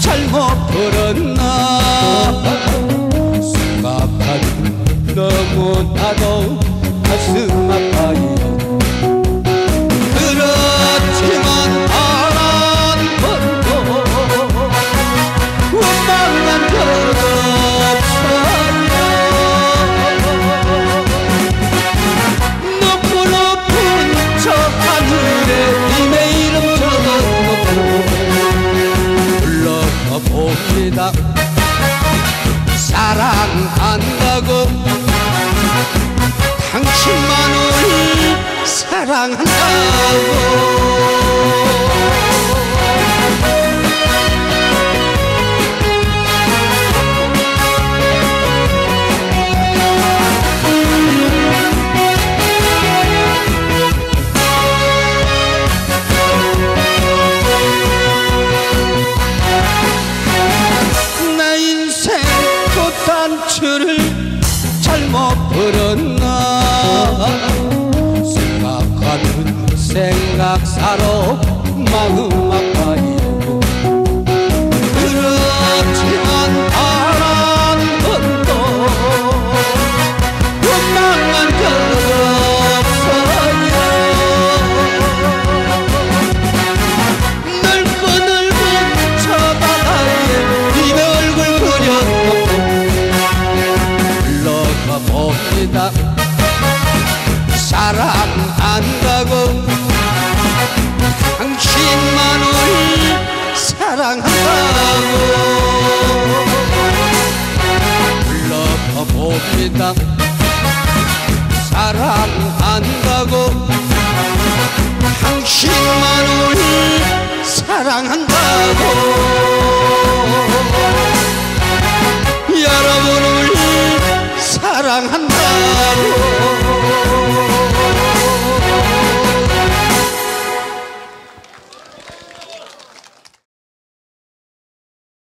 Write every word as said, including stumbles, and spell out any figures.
잘못 버렸나 생각하니 너무나도 가슴 아파요. 그렇지만 단 한 번도 원망한 적 없어요. 높고 높은 저 하늘에 님의 이름 적어놓고 봅니다. 사랑한다고 당신만을 사랑한다고. 내 인생 꽃단추를 잘못 버렸나 생각하는 생각사로 마음 아파요. 그렇지만 단 한 번도 원망한 적 없어요. 넓고 넓은 저 바다에 님의 얼굴 그려놓고 흘러가 봅니다. 사랑한다고 당신만을 사랑한다고 불러가 봅니다. 사랑한다고 당신만을 사랑한다고.